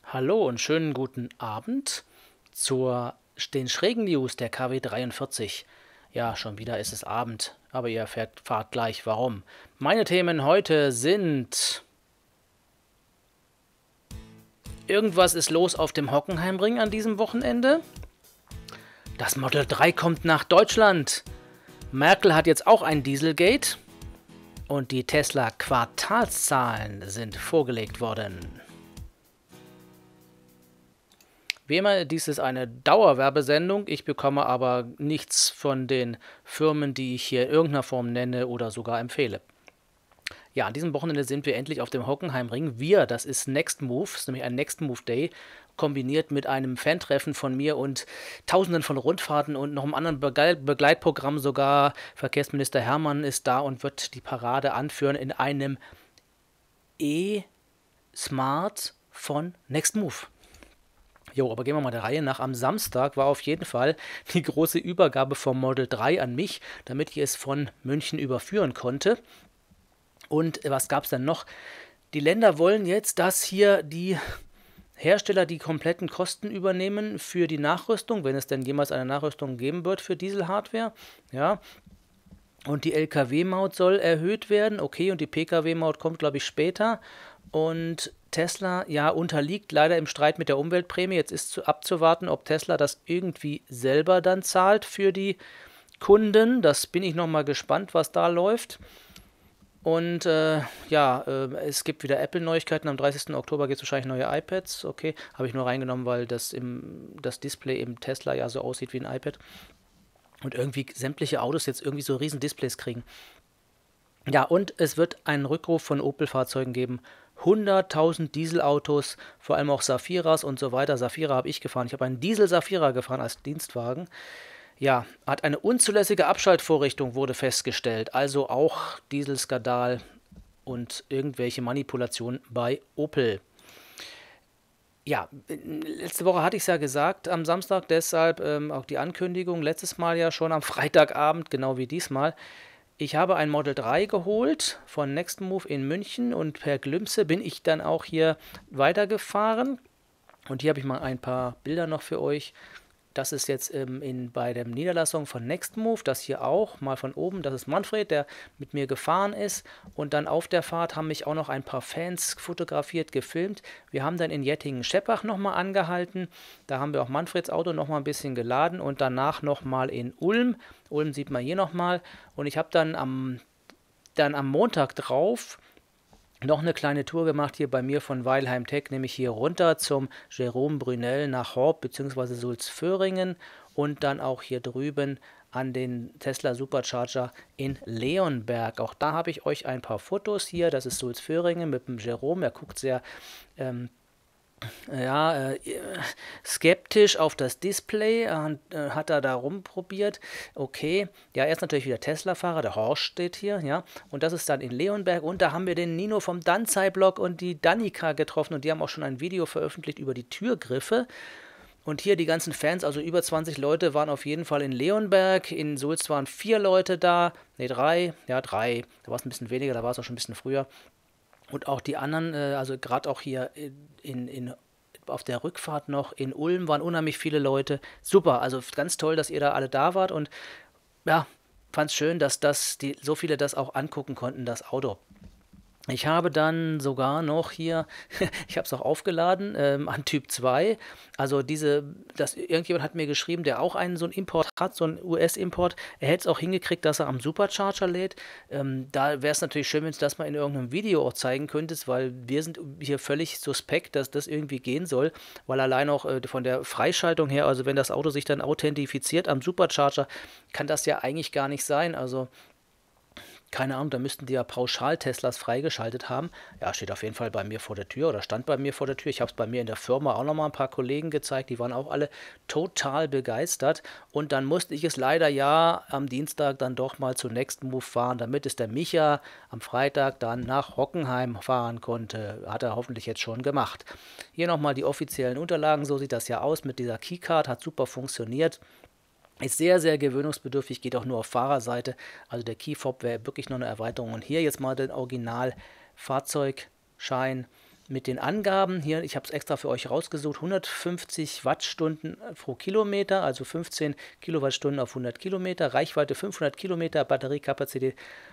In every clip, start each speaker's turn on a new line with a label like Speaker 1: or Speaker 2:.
Speaker 1: Hallo und schönen guten Abend zu den schrägen News der KW 43. Ja, schon wieder ist es Abend, aber ihr erfahrt gleich warum. Meine Themen heute sind: Irgendwas ist los auf dem Hockenheimring an diesem Wochenende. Das Model 3 kommt nach Deutschland. Merkel hat jetzt auch ein Dieselgate. Und die Tesla-Quartalszahlen sind vorgelegt worden. Wie immer, dies ist eine Dauerwerbesendung. Ich bekomme aber nichts von den Firmen, die ich hier in irgendeiner Form nenne oder sogar empfehle. Ja, an diesem Wochenende sind wir endlich auf dem Hockenheimring. Das ist Next Move, das ist nämlich ein Next Move Day, kombiniert mit einem Fan-Treffen von mir und Tausenden von Rundfahrten und noch einem anderen Begleitprogramm sogar. Verkehrsminister Hermann ist da und wird die Parade anführen in einem E-Smart von Next Move. Jo, aber gehen wir mal der Reihe nach. Am Samstag war auf jeden Fall die große Übergabe vom Model 3 an mich, damit ich es von München überführen konnte. Und was gab es dann noch? Die Länder wollen jetzt, dass hier die Hersteller die kompletten Kosten übernehmen für die Nachrüstung, wenn es denn jemals eine Nachrüstung geben wird für Diesel-Hardware. Ja. Und die LKW-Maut soll erhöht werden. Okay, und die PKW-Maut kommt, glaube ich, später. Und Tesla, ja, unterliegt leider im Streit mit der Umweltprämie. Jetzt ist abzuwarten, ob Tesla das irgendwie selber dann zahlt für die Kunden. Das bin ich nochmal gespannt, was da läuft. Und es gibt wieder Apple-Neuigkeiten. Am 30. Oktober gibt es wahrscheinlich neue iPads. Okay, habe ich nur reingenommen, weil das Display im Tesla ja so aussieht wie ein iPad. Und irgendwie sämtliche Autos jetzt irgendwie so riesen Displays kriegen. Ja, und es wird einen Rückruf von Opel-Fahrzeugen geben. 100.000 Dieselautos, vor allem auch Saphiras und so weiter. Saphira habe ich gefahren. Ich habe einen Diesel Saphira gefahren als Dienstwagen. Ja, hat eine unzulässige Abschaltvorrichtung, wurde festgestellt. Also auch Dieselskandal und irgendwelche Manipulationen bei Opel. Ja, letzte Woche hatte ich es ja gesagt, am Samstag, deshalb auch die Ankündigung, letztes Mal ja schon am Freitagabend, genau wie diesmal. Ich habe ein Model 3 geholt von Next Move in München und per Glimpse bin ich dann auch hier weitergefahren. Und hier habe ich mal ein paar Bilder noch für euch. Das ist jetzt bei der Niederlassung von Next Move, das hier auch, mal von oben, das ist Manfred, der mit mir gefahren ist. Und dann auf der Fahrt haben mich auch noch ein paar Fans fotografiert, gefilmt. Wir haben dann in Jettingen-Scheppach nochmal angehalten. Da haben wir auch Manfreds Auto nochmal ein bisschen geladen und danach nochmal in Ulm. Ulm sieht man hier nochmal. Und ich habe dann am Montag drauf noch eine kleine Tour gemacht hier bei mir von Weilheim Tech, nämlich hier runter zum Jerome Brunel nach Horb bzw. Sulzföhringen und dann auch hier drüben an den Tesla Supercharger in Leonberg. Auch da habe ich euch ein paar Fotos hier. Das ist Sulzföhringen mit dem Jerome. Er guckt sehr skeptisch auf das Display und hat er da rumprobiert. Okay, ja, er ist natürlich wieder Tesla-Fahrer, der Horst steht hier, ja, und das ist dann in Leonberg und da haben wir den Nino vom Danzai-Blog und die Danica getroffen und die haben auch schon ein Video veröffentlicht über die Türgriffe. Und hier die ganzen Fans, also über 20 Leute, waren auf jeden Fall in Leonberg. In Sulz waren 4 Leute da, ne 3, ja 3, da war es ein bisschen weniger, da war es auch schon ein bisschen früher. Und auch die anderen, also gerade auch hier auf der Rückfahrt noch in Ulm waren unheimlich viele Leute. Super, also ganz toll, dass ihr da alle da wart und ja, fand es schön, dass so viele das auch angucken konnten, das Auto. Ich habe dann sogar noch hier, ich habe es auch aufgeladen, an Typ 2. Also irgendjemand hat mir geschrieben, der auch so einen Import hat, so einen US-Import. Er hätte es auch hingekriegt, dass er am Supercharger lädt. Da wäre es natürlich schön, wenn du das mal in irgendeinem Video auch zeigen könntest, weil wir sind hier völlig suspekt, dass das irgendwie gehen soll, weil allein auch von der Freischaltung her, also wenn das Auto sich dann authentifiziert am Supercharger, kann das ja eigentlich gar nicht sein. Also keine Ahnung, da müssten die ja pauschal Teslas freigeschaltet haben. Ja, steht auf jeden Fall bei mir vor der Tür oder stand bei mir vor der Tür. Ich habe es bei mir in der Firma auch nochmal ein paar Kollegen gezeigt. Die waren auch alle total begeistert. Und dann musste ich es leider ja am Dienstag dann doch mal zu Next Move fahren, damit es der Micha am Freitag dann nach Hockenheim fahren konnte. Hat er hoffentlich jetzt schon gemacht. Hier nochmal die offiziellen Unterlagen. So sieht das ja aus mit dieser Keycard. Hat super funktioniert. Ist sehr, sehr gewöhnungsbedürftig, geht auch nur auf Fahrerseite. Also der Key Fob wäre wirklich noch eine Erweiterung. Und hier jetzt mal den Original-Fahrzeugschein. mit den Angaben hier, ich habe es extra für euch rausgesucht, 150 Wattstunden pro Kilometer, also 15 Kilowattstunden auf 100 Kilometer, Reichweite 500 Kilometer, Batteriekapazität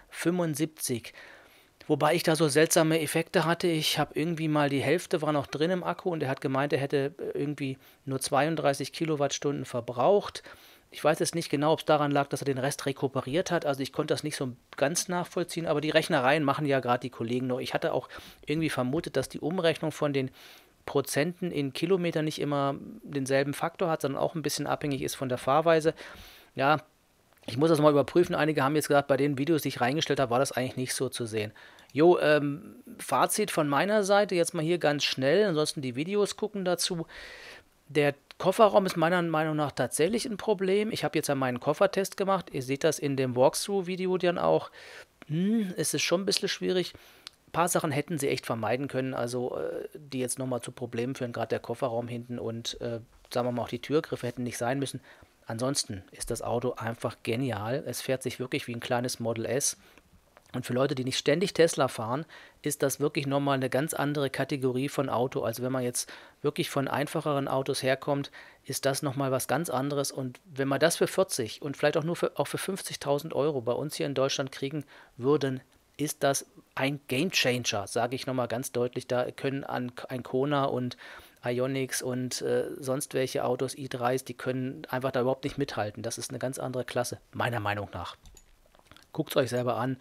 Speaker 1: 75. Wobei ich da so seltsame Effekte hatte. Ich habe irgendwie mal, die Hälfte war noch drin im Akku und er hat gemeint, er hätte irgendwie nur 32 Kilowattstunden verbraucht. Ich weiß jetzt nicht genau, ob es daran lag, dass er den Rest rekuperiert hat. Also ich konnte das nicht so ganz nachvollziehen, aber die Rechnereien machen ja gerade die Kollegen noch. Ich hatte auch irgendwie vermutet, dass die Umrechnung von den Prozenten in Kilometer nicht immer denselben Faktor hat, sondern auch ein bisschen abhängig ist von der Fahrweise. Ja, ich muss das mal überprüfen. Einige haben jetzt gesagt, bei den Videos, die ich reingestellt habe, war das eigentlich nicht so zu sehen. Jo, Fazit von meiner Seite, jetzt mal hier ganz schnell, ansonsten die Videos gucken dazu. Der Kofferraum ist meiner Meinung nach tatsächlich ein Problem. Ich habe jetzt ja meinen Koffertest gemacht. Ihr seht das in dem Walkthrough-Video dann auch. Es ist schon ein bisschen schwierig. Ein paar Sachen hätten sie echt vermeiden können, also die jetzt nochmal zu Problemen führen, gerade der Kofferraum hinten und sagen wir mal auch die Türgriffe hätten nicht sein müssen. Ansonsten ist das Auto einfach genial. Es fährt sich wirklich wie ein kleines Model S. Und für Leute, die nicht ständig Tesla fahren, ist das wirklich nochmal eine ganz andere Kategorie von Auto. Also wenn man jetzt wirklich von einfacheren Autos herkommt, ist das nochmal was ganz anderes. Und wenn man das für 40 und vielleicht auch nur auch für 50.000 Euro bei uns hier in Deutschland kriegen würden, ist das ein Gamechanger, sage ich nochmal ganz deutlich. Da können ein Kona und Ioniqs und sonst welche Autos, i3s, die können einfach da überhaupt nicht mithalten. Das ist eine ganz andere Klasse, meiner Meinung nach. Guckt es euch selber an,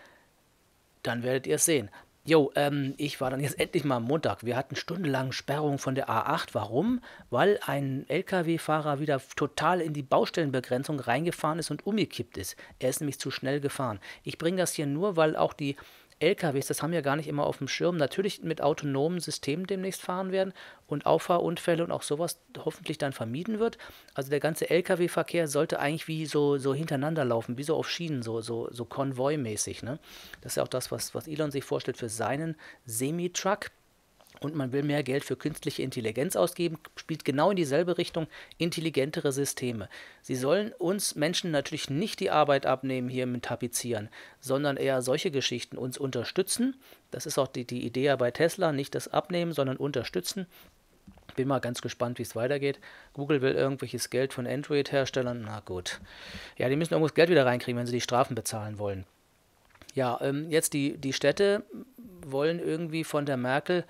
Speaker 1: dann werdet ihr es sehen. Jo, ich war dann jetzt endlich mal am Montag. Wir hatten stundenlang Sperrung von der A8. Warum? Weil ein LKW-Fahrer wieder total in die Baustellenbegrenzung reingefahren ist und umgekippt ist. Er ist nämlich zu schnell gefahren. Ich bringe das hier nur, weil auch die LKWs, das haben wir gar nicht immer auf dem Schirm, natürlich mit autonomen Systemen demnächst fahren werden und Auffahrunfälle und auch sowas hoffentlich dann vermieden wird. Also der ganze LKW-Verkehr sollte eigentlich wie so hintereinander laufen, wie so auf Schienen, so Konvoi-mäßig. Ne? Das ist ja auch das, was Elon sich vorstellt für seinen Semi-Truck. Und man will mehr Geld für künstliche Intelligenz ausgeben, spielt genau in dieselbe Richtung, intelligentere Systeme. Sie sollen uns Menschen natürlich nicht die Arbeit abnehmen hier mit Tapezieren, sondern eher solche Geschichten uns unterstützen. Das ist auch die Idee ja bei Tesla, nicht das Abnehmen, sondern unterstützen. Bin mal ganz gespannt, wie es weitergeht. Google will irgendwelches Geld von Android-Herstellern. Na gut. Ja, die müssen irgendwas Geld wieder reinkriegen, wenn sie die Strafen bezahlen wollen. Ja, jetzt die Städte wollen irgendwie von der Merkel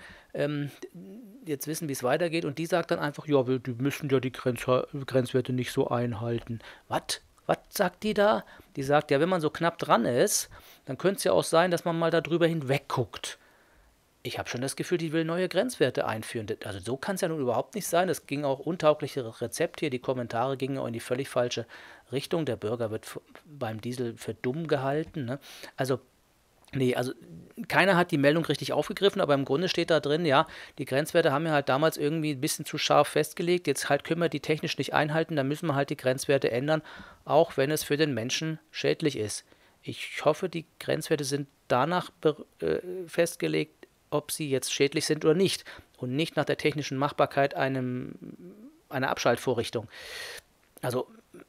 Speaker 1: jetzt wissen, wie es weitergeht. Und die sagt dann einfach, ja, die müssen ja die Grenzwerte nicht so einhalten. Was? Was sagt die da? Die sagt, ja, wenn man so knapp dran ist, dann könnte es ja auch sein, dass man mal darüber hinweg guckt. Ich habe schon das Gefühl, die will neue Grenzwerte einführen. Also so kann es ja nun überhaupt nicht sein. Es ging auch untaugliche Rezept hier. Die Kommentare gingen auch in die völlig falsche Richtung. Der Bürger wird beim Diesel für dumm gehalten. Ne? Also nee, also keiner hat die Meldung richtig aufgegriffen, aber im Grunde steht da drin, ja, die Grenzwerte haben wir halt damals irgendwie ein bisschen zu scharf festgelegt, jetzt halt können wir die technisch nicht einhalten, dann müssen wir halt die Grenzwerte ändern, auch wenn es für den Menschen schädlich ist. Ich hoffe, die Grenzwerte sind danach festgelegt, ob sie jetzt schädlich sind oder nicht und nicht nach der technischen Machbarkeit einer Abschaltvorrichtung. Also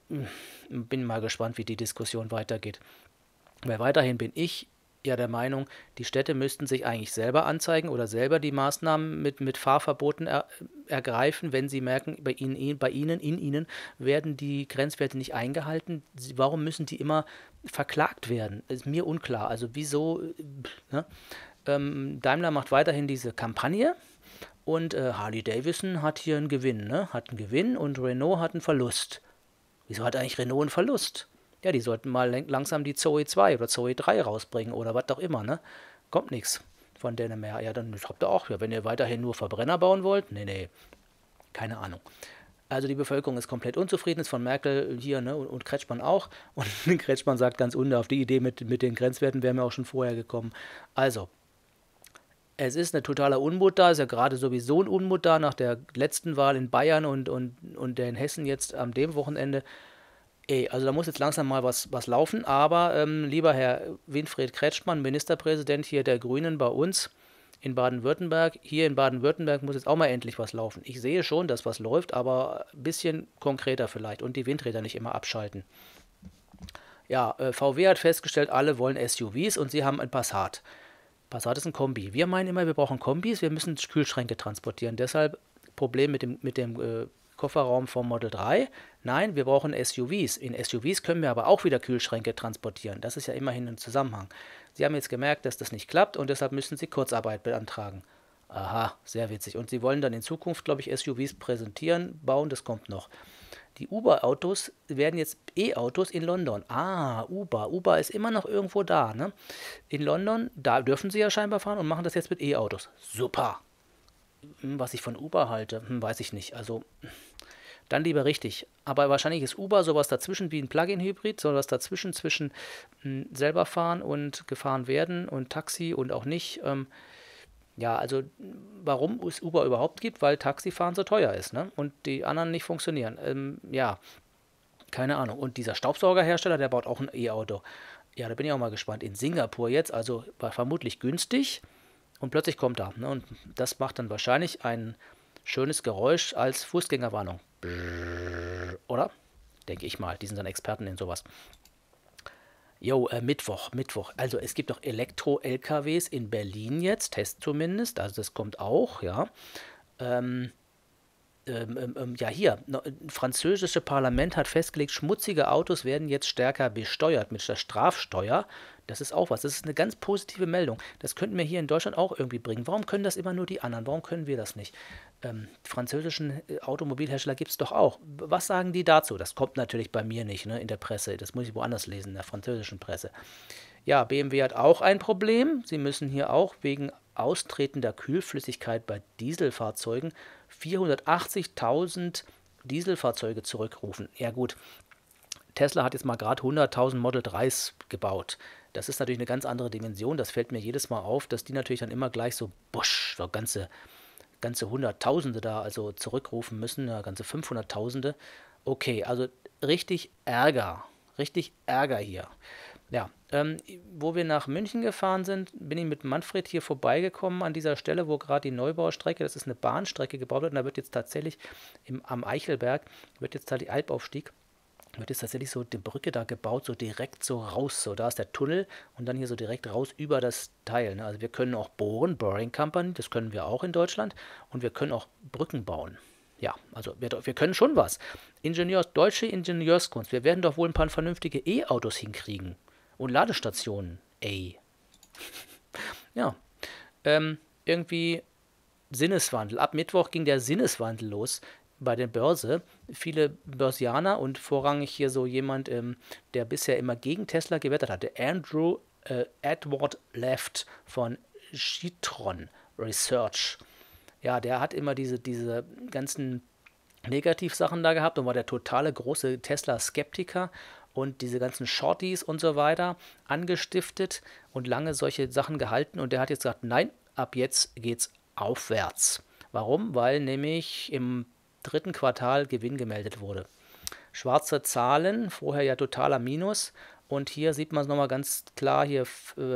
Speaker 1: bin mal gespannt, wie die Diskussion weitergeht. Weil weiterhin bin ich ja der Meinung, die Städte müssten sich eigentlich selber anzeigen oder selber die Maßnahmen mit Fahrverboten ergreifen, wenn sie merken, in ihnen werden die Grenzwerte nicht eingehalten. Warum müssen die immer verklagt werden? Das ist mir unklar. Also wieso? Ne? Daimler macht weiterhin diese Kampagne und Harley-Davidson hat hier einen Gewinn, ne? Hat einen Gewinn und Renault hat einen Verlust. Wieso hat eigentlich Renault einen Verlust? Ja, die sollten mal langsam die Zoe 2 oder Zoe 3 rausbringen oder was auch immer, ne? Kommt nichts von denen mehr. Ja, dann habt ihr auch, ja, wenn ihr weiterhin nur Verbrenner bauen wollt, nee, keine Ahnung. Also die Bevölkerung ist komplett unzufrieden, ist von Merkel hier, ne, und Kretschmann auch. Und Kretschmann sagt ganz auf die Idee mit den Grenzwerten wären wir auch schon vorher gekommen. Also, es ist ein totaler Unmut da, ist ja gerade sowieso ein Unmut da nach der letzten Wahl in Bayern und der in Hessen jetzt am dem Wochenende. Also da muss jetzt langsam mal was laufen, aber lieber Herr Winfried Kretschmann, Ministerpräsident hier der Grünen bei uns in Baden-Württemberg, hier in Baden-Württemberg muss jetzt auch mal endlich was laufen. Ich sehe schon, dass was läuft, aber ein bisschen konkreter vielleicht und die Windräder nicht immer abschalten. Ja, VW hat festgestellt, alle wollen SUVs und sie haben ein Passat. Passat ist ein Kombi. Wir meinen immer, wir brauchen Kombis, wir müssen Kühlschränke transportieren. Deshalb Problem mit dem Kofferraum vom Model 3. Nein, wir brauchen SUVs. In SUVs können wir aber auch wieder Kühlschränke transportieren. Das ist ja immerhin ein Zusammenhang. Sie haben jetzt gemerkt, dass das nicht klappt und deshalb müssen Sie Kurzarbeit beantragen. Aha, sehr witzig. Und Sie wollen dann in Zukunft, glaube ich, SUVs präsentieren, bauen, das kommt noch. Die Uber-Autos werden jetzt E-Autos in London. Ah, Uber. Uber ist immer noch irgendwo da, ne? In London, da dürfen sie ja scheinbar fahren und machen das jetzt mit E-Autos. Super. Was ich von Uber halte, weiß ich nicht. Also, dann lieber richtig. Aber wahrscheinlich ist Uber sowas dazwischen wie ein Plug-in-Hybrid, sowas dazwischen zwischen selber fahren und gefahren werden und Taxi und auch nicht. Ja, also warum es Uber überhaupt gibt, weil Taxifahren so teuer ist, ne? Und die anderen nicht funktionieren. Ja, keine Ahnung. Und dieser Staubsaugerhersteller, der baut auch ein E-Auto. Ja, da bin ich auch mal gespannt. In Singapur jetzt, also war vermutlich günstig und plötzlich kommt er. Ne? Und das macht dann wahrscheinlich ein schönes Geräusch als Fußgängerwarnung. Oder? Denke ich mal. Die sind dann Experten in sowas. Jo, Mittwoch. Also es gibt doch Elektro-LKWs in Berlin jetzt, Test zumindest. Also das kommt auch, ja. Ähm, ja, hier, französische Parlament hat festgelegt, schmutzige Autos werden jetzt stärker besteuert mit der Strafsteuer. Das ist auch was. Das ist eine ganz positive Meldung. Das könnten wir hier in Deutschland auch irgendwie bringen. Warum können das immer nur die anderen? Warum können wir das nicht? Französischen Automobilhersteller gibt es doch auch. Was sagen die dazu? Das kommt natürlich bei mir nicht, ne, in der Presse. Das muss ich woanders lesen, in der französischen Presse. Ja, BMW hat auch ein Problem. Sie müssen hier auch wegen austretender Kühlflüssigkeit bei Dieselfahrzeugen 480.000 Dieselfahrzeuge zurückrufen. Ja gut, Tesla hat jetzt mal gerade 100.000 Model 3s gebaut. Das ist natürlich eine ganz andere Dimension. Das fällt mir jedes Mal auf, dass die natürlich dann immer gleich so, bosch, so ganze Hunderttausende da also zurückrufen müssen, ja, ganze 500.000. Okay, also richtig Ärger hier. Ja, wo wir nach München gefahren sind, bin ich mit Manfred hier vorbeigekommen an dieser Stelle, wo gerade die Neubaustrecke, das ist eine Bahnstrecke gebaut wird, und da wird jetzt tatsächlich am Eichelberg, wird jetzt da die Albaufstieg, wird jetzt tatsächlich so die Brücke da gebaut, so direkt so raus, so da ist der Tunnel und dann hier so direkt raus über das Teil. Ne? Also wir können auch bohren, Boring Company, das können wir auch in Deutschland und wir können auch Brücken bauen. Ja, also wir können schon was. Deutsche Ingenieurskunst, wir werden doch wohl ein paar vernünftige E-Autos hinkriegen. Und Ladestationen, ey. Ja, irgendwie Sinneswandel. Ab Mittwoch ging der Sinneswandel los bei der Börse. Viele Börsianer und vorrangig hier so jemand, der bisher immer gegen Tesla gewettet hatte, Andrew Edward Left von Citron Research. Ja, der hat immer diese ganzen Negativsachen da gehabt und war der totale große Tesla-Skeptiker und diese ganzen Shorties und so weiter angestiftet und lange solche Sachen gehalten. Und der hat jetzt gesagt, nein, ab jetzt geht's aufwärts. Warum? Weil nämlich im dritten Quartal Gewinn gemeldet wurde. Schwarze Zahlen, vorher ja totaler Minus. Und hier sieht man es nochmal ganz klar, hier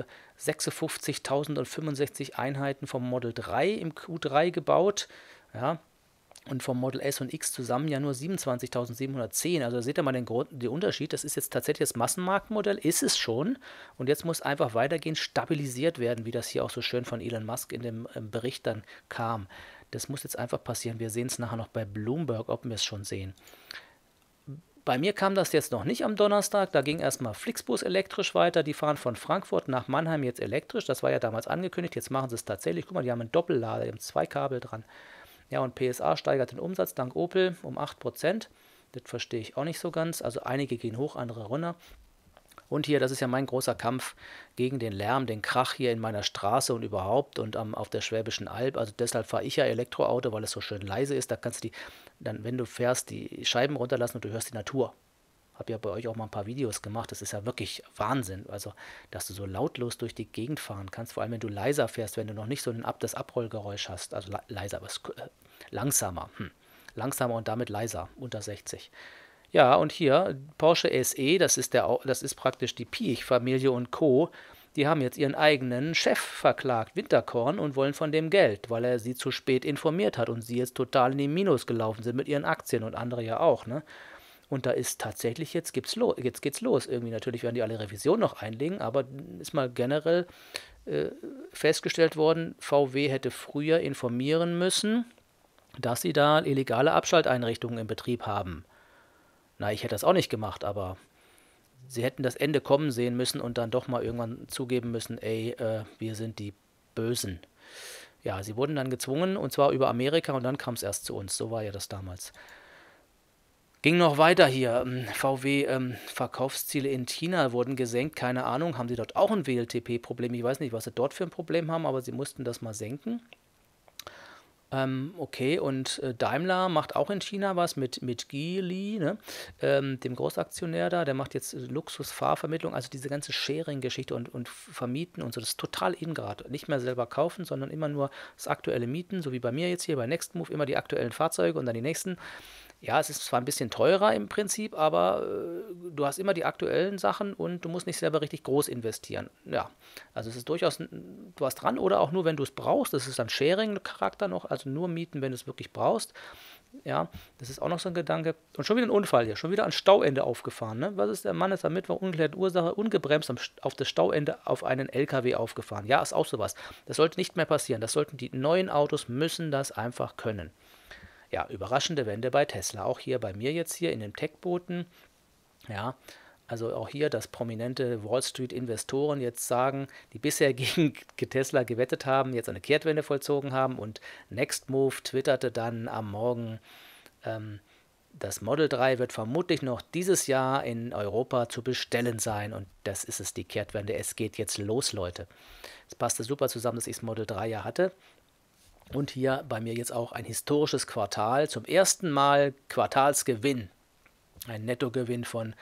Speaker 1: 56.065 Einheiten vom Model 3 im Q3 gebaut. Ja, und vom Model S und X zusammen ja nur 27.710. Also da seht ihr mal den Unterschied. Das ist jetzt tatsächlich das Massenmarktmodell, ist es schon. Und jetzt muss einfach weitergehend stabilisiert werden, wie das hier auch so schön von Elon Musk in dem Bericht dann kam. Das muss jetzt einfach passieren. Wir sehen es nachher noch bei Bloomberg, ob wir es schon sehen. Bei mir kam das jetzt noch nicht am Donnerstag. Da ging erstmal Flixbus elektrisch weiter. Die fahren von Frankfurt nach Mannheim jetzt elektrisch. Das war ja damals angekündigt. Jetzt machen sie es tatsächlich. Guck mal, die haben einen Doppellader, die haben 2 Kabel dran. Ja, und PSA steigert den Umsatz dank Opel um 8%. Das verstehe ich auch nicht so ganz. Also einige gehen hoch, andere runter. Und hier, das ist ja mein großer Kampf gegen den Lärm, den Krach hier in meiner Straße und überhaupt und auf der Schwäbischen Alb. Also deshalb fahre ich ja Elektroauto, weil es so schön leise ist. Da kannst du dann, wenn du fährst, die Scheiben runterlassen und du hörst die Natur. Habe ja bei euch auch mal ein paar Videos gemacht. Das ist ja wirklich Wahnsinn. Also, dass du so lautlos durch die Gegend fahren kannst. Vor allem, wenn du leiser fährst, wenn du noch nicht so das Abrollgeräusch hast. Also leiser, aber langsamer. Langsamer und damit leiser. Unter 60. Ja, und hier Porsche SE, das ist praktisch die Piech-Familie und Co. Die haben jetzt ihren eigenen Chef verklagt, Winterkorn, und wollen von dem Geld, weil er sie zu spät informiert hat und sie jetzt total in den Minus gelaufen sind mit ihren Aktien und andere ja auch, ne? Und da ist tatsächlich, jetzt geht's los irgendwie. Natürlich werden die alle Revision noch einlegen, aber ist mal generell festgestellt worden, VW hätte früher informieren müssen, dass sie da illegale Abschalteinrichtungen im Betrieb haben. Na, ich hätte das auch nicht gemacht, aber sie hätten das Ende kommen sehen müssen und dann doch mal irgendwann zugeben müssen, ey, wir sind die Bösen. Ja, sie wurden dann gezwungen, und zwar über Amerika, und dann kam es erst zu uns. So war ja das damals. Ging noch weiter hier. VW-Verkaufsziele in China wurden gesenkt. Keine Ahnung, haben sie dort auch ein WLTP-Problem? Ich weiß nicht, was sie dort für ein Problem haben, aber sie mussten das mal senken. Okay, und Daimler macht auch in China was mit Geely, ne? Dem Großaktionär da, der macht jetzt Luxusfahrvermittlung, also diese ganze Sharing-Geschichte und Vermieten und so, das ist total in gerade. Nicht mehr selber kaufen, sondern immer nur das aktuelle Mieten, so wie bei mir jetzt hier bei Nextmove, immer die aktuellen Fahrzeuge und dann die nächsten. Ja, es ist zwar ein bisschen teurer im Prinzip, aber du hast immer die aktuellen Sachen und du musst nicht selber richtig groß investieren. Ja, also es ist durchaus was dran, oder auch nur, wenn du es brauchst. Das ist dann Sharing-Charakter noch, also nur mieten, wenn du es wirklich brauchst. Ja, das ist auch noch so ein Gedanke. Und schon wieder ein Unfall hier, schon wieder ein Stauende aufgefahren. Ne? Was ist der Mann ist am Mittwoch ungeklärte Ursache, ungebremst auf das Stauende auf einen LKW aufgefahren. Ja, ist auch sowas. Das sollte nicht mehr passieren. Das sollten die neuen Autos müssen das einfach können. Ja, überraschende Wende bei Tesla. Auch hier bei mir jetzt hier in dem Tech-Boten. Ja, also auch hier, dass prominente Wall Street-Investoren jetzt sagen, die bisher gegen Tesla gewettet haben, jetzt eine Kehrtwende vollzogen haben, und Nextmove twitterte dann am Morgen, das Model 3 wird vermutlich noch dieses Jahr in Europa zu bestellen sein, und das ist es, die Kehrtwende. Es geht jetzt los, Leute. Es passte super zusammen, dass ich das Model 3 ja hatte. Und hier bei mir jetzt auch ein historisches Quartal. Zum ersten Mal Quartalsgewinn. Ein Nettogewinn von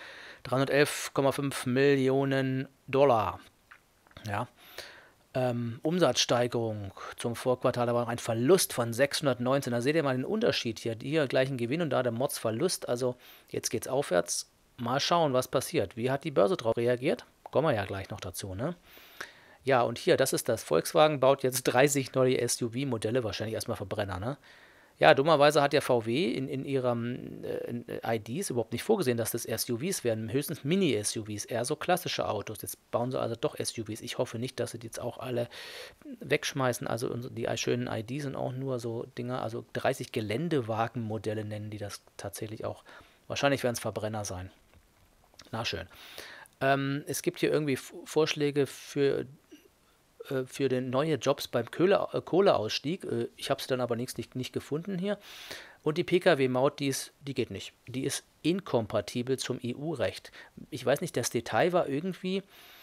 Speaker 1: 311,5 Millionen Dollar. Ja. Umsatzsteigerung zum Vorquartal, da war ein Verlust von 619. Da seht ihr mal den Unterschied hier. Hier gleichen Gewinn und da der Mordsverlust. Also jetzt geht es aufwärts. Mal schauen, was passiert. Wie hat die Börse darauf reagiert? Kommen wir ja gleich noch dazu, ne? Ja, und hier, das ist das. Volkswagen baut jetzt 30 neue SUV-Modelle, wahrscheinlich erstmal Verbrenner, ne? Ja, dummerweise hat ja VW in ihren IDs überhaupt nicht vorgesehen, dass das SUVs werden, höchstens Mini-SUVs, eher so klassische Autos. Jetzt bauen sie also doch SUVs. Ich hoffe nicht, dass sie die jetzt auch alle wegschmeißen. Also die schönen IDs sind auch nur so Dinger, also 30 Geländewagenmodelle nennen die das tatsächlich auch. Wahrscheinlich werden es Verbrenner sein. Na schön. Es gibt hier irgendwie Vorschläge für den neue Jobs beim Kohleausstieg. Ich habe es dann aber nicht gefunden hier. Und die Pkw-Maut, die geht nicht. Die ist inkompatibel zum EU-Recht. Ich weiß nicht, das Detail war irgendwie,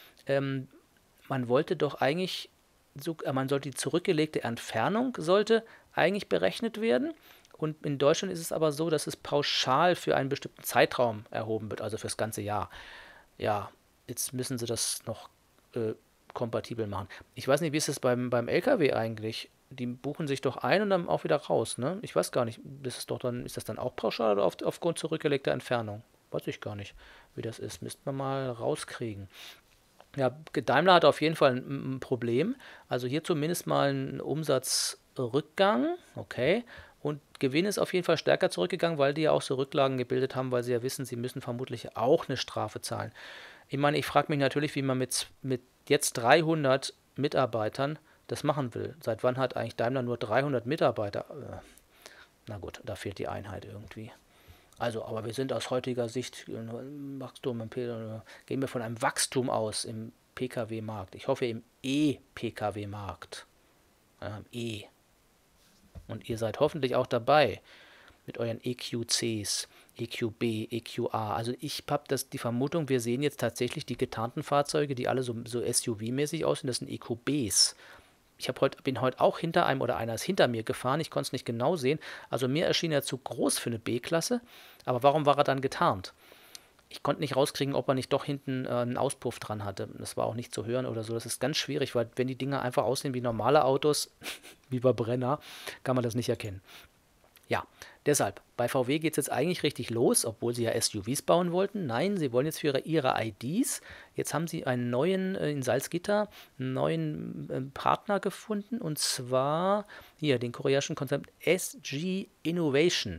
Speaker 1: man wollte doch eigentlich, man sollte die zurückgelegte Entfernung sollte eigentlich berechnet werden. Und in Deutschland ist es aber so, dass es pauschal für einen bestimmten Zeitraum erhoben wird, also fürs ganze Jahr. Ja, jetzt müssen sie das noch kompatibel machen. Ich weiß nicht, wie ist es beim LKW eigentlich? Die buchen sich doch ein und dann auch wieder raus, ne? Ich weiß gar nicht, ist das dann auch pauschal oder aufgrund zurückgelegter Entfernung? Weiß ich gar nicht, wie das ist. Müssten wir mal rauskriegen. Ja, Daimler hat auf jeden Fall ein Problem. Also hier zumindest mal ein Umsatzrückgang, okay. Und Gewinn ist auf jeden Fall stärker zurückgegangen, weil die ja auch so Rücklagen gebildet haben, weil sie ja wissen, sie müssen vermutlich auch eine Strafe zahlen. Ich meine, ich frage mich natürlich, wie man mit jetzt 300 Mitarbeitern das machen will. Seit wann hat eigentlich Daimler nur 300 Mitarbeiter? Na gut, da fehlt die Einheit irgendwie. Also, aber wir sind aus heutiger Sicht Wachstum, gehen wir von einem Wachstum aus im Pkw-Markt. Ich hoffe im E-Pkw-Markt. E. Und ihr seid hoffentlich auch dabei mit euren EQCs, EQB, EQA. Also ich habe die Vermutung, wir sehen jetzt tatsächlich die getarnten Fahrzeuge, die alle so SUV-mäßig aussehen, das sind EQBs. Bin heute auch hinter einem, oder einer ist hinter mir gefahren, ich konnte es nicht genau sehen. Also mir erschien er zu groß für eine B-Klasse, aber warum war er dann getarnt? Ich konnte nicht rauskriegen, ob er nicht doch hinten einen Auspuff dran hatte. Das war auch nicht zu hören oder so. Das ist ganz schwierig, weil wenn die Dinger einfach aussehen wie normale Autos, wie bei Brenner, kann man das nicht erkennen. Ja, deshalb, bei VW geht es jetzt eigentlich richtig los, obwohl sie ja SUVs bauen wollten. Nein, sie wollen jetzt für ihre IDs, jetzt haben sie einen neuen, in Salzgitter, einen neuen Partner gefunden, und zwar hier den koreanischen Konzern SG Innovation.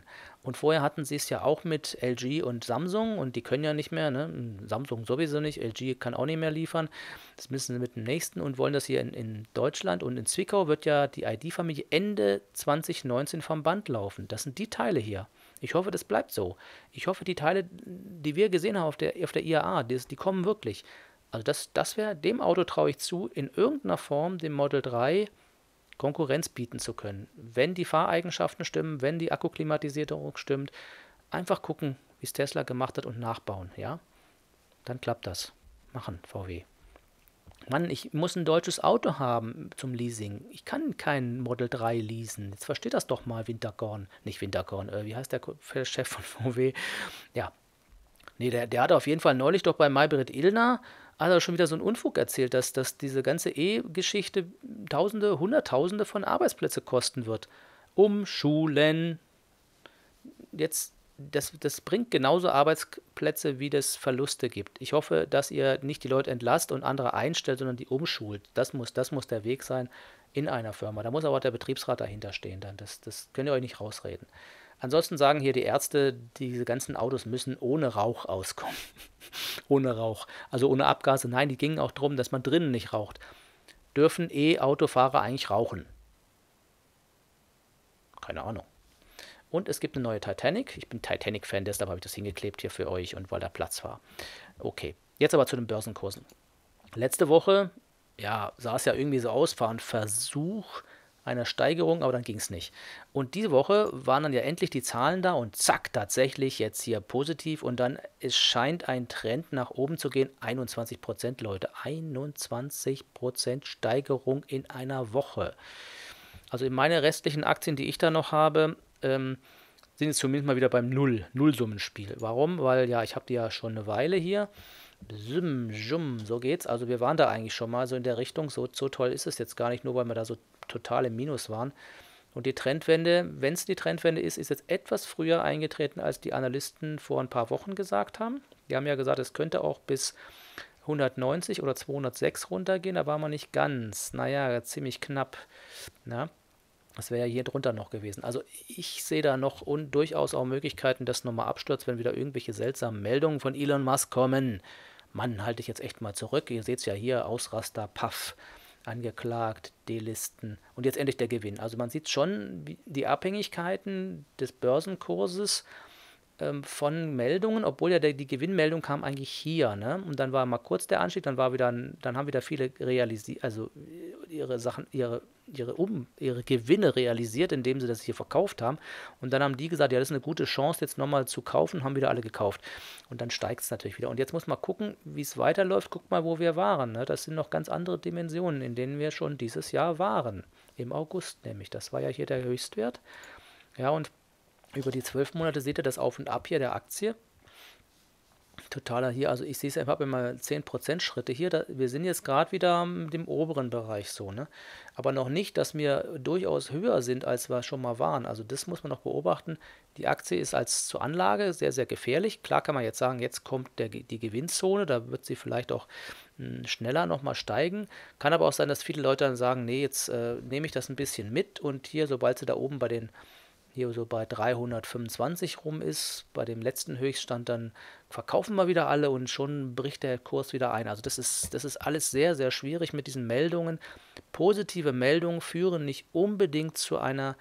Speaker 1: Und vorher hatten sie es ja auch mit LG und Samsung und die können ja nicht mehr, ne? Samsung sowieso nicht, LG kann auch nicht mehr liefern. Das müssen sie mit dem nächsten und wollen das hier in Deutschland und in Zwickau wird ja die ID-Familie Ende 2019 vom Band laufen. Das sind die Teile hier. Ich hoffe, das bleibt so. Ich hoffe, die Teile, die wir gesehen haben auf der IAA, die kommen wirklich. Also das wäre, dem Auto traue ich zu, in irgendeiner Form dem Model 3 Konkurrenz bieten zu können. Wenn die Fahreigenschaften stimmen, wenn die Akkuklimatisierung stimmt, einfach gucken, wie es Tesla gemacht hat und nachbauen, ja? Dann klappt das. Machen, VW. Mann, ich muss ein deutsches Auto haben zum Leasing. Ich kann kein Model 3 leasen. Jetzt versteht das doch mal Winterkorn. Nicht Winterkorn, wie heißt der Chef von VW? Ja, nee, der hat auf jeden Fall neulich doch bei Maybrit Illner hat er schon wieder so einen Unfug erzählt, dass diese ganze E-Geschichte Tausende, Hunderttausende von Arbeitsplätze kosten wird. Umschulen. Jetzt, das bringt genauso Arbeitsplätze, wie das Verluste gibt. Ich hoffe, dass ihr nicht die Leute entlasst und andere einstellt, sondern die umschult. Das muss der Weg sein in einer Firma. Da muss aber auch der Betriebsrat dahinter stehen dann. Das könnt ihr euch nicht rausreden. Ansonsten sagen hier die Ärzte, diese ganzen Autos müssen ohne Rauch auskommen. Ohne Rauch. Also ohne Abgase. Nein, die gingen auch darum, dass man drinnen nicht raucht. Dürfen E-Autofahrer eigentlich rauchen? Keine Ahnung. Und es gibt eine neue Titanic. Ich bin Titanic-Fan, deshalb habe ich das hingeklebt hier für euch und weil da Platz war. Okay, jetzt aber zu den Börsenkursen. Letzte Woche, ja, sah es ja irgendwie so aus, war ein Versuch einer Steigerung, aber dann ging es nicht. Und diese Woche waren dann ja endlich die Zahlen da und zack, tatsächlich jetzt hier positiv und dann, es scheint ein Trend nach oben zu gehen. 21%, Leute, 21% Steigerung in einer Woche. Also in meine restlichen Aktien, die ich da noch habe, sind jetzt zumindest mal wieder beim Nullsummenspiel. Warum? Weil ja, ich habe die ja schon eine Weile hier. So geht's. Also wir waren da eigentlich schon mal so in der Richtung. So toll ist es jetzt gar nicht, nur weil wir da so total im Minus waren. Und die Trendwende, wenn es die Trendwende ist, ist jetzt etwas früher eingetreten, als die Analysten vor ein paar Wochen gesagt haben. Die haben ja gesagt, es könnte auch bis 190 oder 206 runtergehen. Da war man nicht ganz. Naja, ziemlich knapp. Na? Das wäre ja hier drunter noch gewesen. Also ich sehe da noch und durchaus auch Möglichkeiten, dass nochmal abstürzt, wenn wieder irgendwelche seltsamen Meldungen von Elon Musk kommen. Mann, halte ich jetzt echt mal zurück. Ihr seht es ja hier, Ausraster, Paff, angeklagt, delisten und jetzt endlich der Gewinn. Also man sieht schon die Abhängigkeiten des Börsenkurses von Meldungen, obwohl ja die Gewinnmeldung kam eigentlich hier, ne? Und dann war mal kurz der Anstieg, dann haben wieder viele realisiert, also ihre Sachen, ihre Gewinne realisiert, indem sie das hier verkauft haben. Und dann haben die gesagt, ja, das ist eine gute Chance, jetzt nochmal zu kaufen, haben wieder alle gekauft. Und dann steigt es natürlich wieder. Und jetzt muss man gucken, wie es weiterläuft. Guckt mal, wo wir waren. Ne? Das sind noch ganz andere Dimensionen, in denen wir schon dieses Jahr waren. Im August nämlich. Das war ja hier der Höchstwert. Ja, und über die 12 Monate seht ihr das Auf und Ab hier der Aktie. Totaler hier, also ich sehe es einfach immer 10% Schritte hier. Wir sind jetzt gerade wieder im oberen Bereich so, ne? Aber noch nicht, dass wir durchaus höher sind, als wir schon mal waren. Also das muss man noch beobachten. Die Aktie ist als zur Anlage sehr, sehr gefährlich. Klar kann man jetzt sagen, jetzt kommt die Gewinnzone, da wird sie vielleicht auch schneller nochmal steigen. Kann aber auch sein, dass viele Leute dann sagen, nee, jetzt nehme ich das ein bisschen mit und hier, sobald sie da oben hier so bei 325 rum ist, bei dem letzten Höchststand, dann verkaufen wir wieder alle und schon bricht der Kurs wieder ein. Also das ist alles sehr, sehr schwierig mit diesen Meldungen. Positive Meldungen führen nicht unbedingt zu einer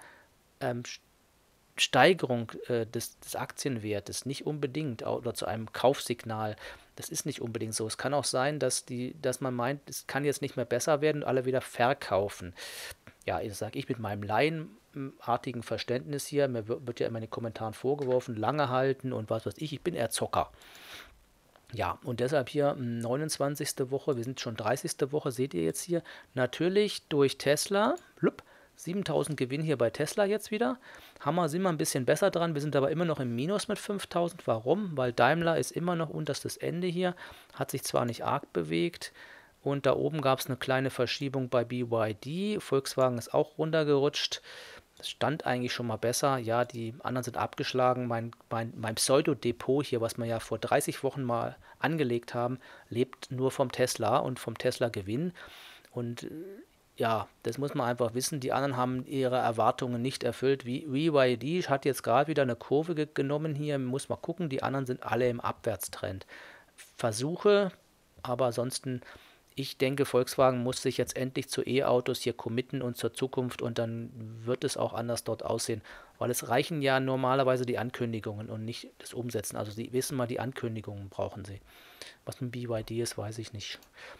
Speaker 1: Steigerung des Aktienwertes, nicht unbedingt, oder zu einem Kaufsignal. Das ist nicht unbedingt so. Es kann auch sein, dass man meint, es kann jetzt nicht mehr besser werden und alle wieder verkaufen. Ja, das sage ich mit meinem laienartigen Verständnis hier. Mir wird ja immer in den Kommentaren vorgeworfen, lange halten und was weiß ich bin eher Zocker. Ja, und deshalb hier 29. Woche, wir sind schon 30. Woche, seht ihr jetzt hier, natürlich durch Tesla, 7000 Gewinn hier bei Tesla jetzt wieder. Sind wir ein bisschen besser dran, wir sind aber immer noch im Minus mit 5000. Warum? Weil Daimler ist immer noch unterstes Ende hier, hat sich zwar nicht arg bewegt, und da oben gab es eine kleine Verschiebung bei BYD. Volkswagen ist auch runtergerutscht. Das stand eigentlich schon mal besser. Ja, die anderen sind abgeschlagen. Mein Pseudo-Depot hier, was wir ja vor 30 Wochen mal angelegt haben, lebt nur vom Tesla und vom Tesla-Gewinn. Und ja, das muss man einfach wissen. Die anderen haben ihre Erwartungen nicht erfüllt. Wie BYD hat jetzt gerade wieder eine Kurve genommen hier. Muss man gucken. Die anderen sind alle im Abwärtstrend. Versuche, aber ansonsten, ich denke, Volkswagen muss sich jetzt endlich zu E-Autos hier committen und zur Zukunft und dann wird es auch anders dort aussehen. Weil es reichen ja normalerweise die Ankündigungen und nicht das Umsetzen. Also sie wissen mal, die Ankündigungen brauchen sie. Was ein BYD ist, weiß ich nicht.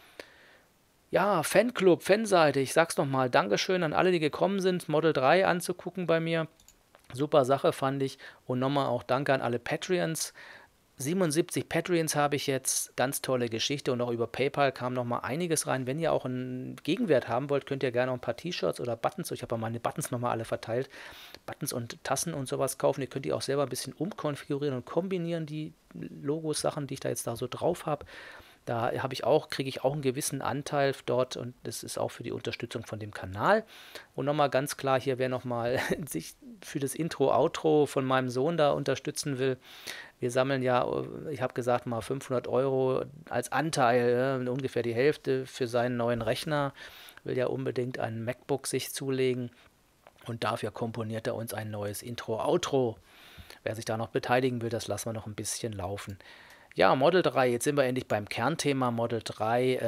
Speaker 1: Ja, Fanclub, Fanseite, ich sag's nochmal, Dankeschön an alle, die gekommen sind, Model 3 anzugucken bei mir. Super Sache fand ich. Und nochmal auch Danke an alle Patreons. 77 Patreons habe ich jetzt, ganz tolle Geschichte und auch über PayPal kam nochmal einiges rein. Wenn ihr auch einen Gegenwert haben wollt, könnt ihr gerne noch ein paar T-Shirts oder Buttons, ich habe ja meine Buttons nochmal alle verteilt, Buttons und Tassen und sowas kaufen. Ihr könnt die auch selber ein bisschen umkonfigurieren und kombinieren, die Logos, Sachen, die ich da jetzt da so drauf habe. Da kriege ich auch einen gewissen Anteil dort und das ist auch für die Unterstützung von dem Kanal. Und nochmal ganz klar hier, wer nochmal sich für das Intro, Outro von meinem Sohn da unterstützen will. Wir sammeln ja, ich habe gesagt, mal 500 Euro als Anteil, ungefähr die Hälfte für seinen neuen Rechner. Will ja unbedingt ein MacBook sich zulegen und dafür komponiert er uns ein neues Intro, Outro. Wer sich da noch beteiligen will, das lassen wir noch ein bisschen laufen. Ja, Model 3, jetzt sind wir endlich beim Kernthema Model 3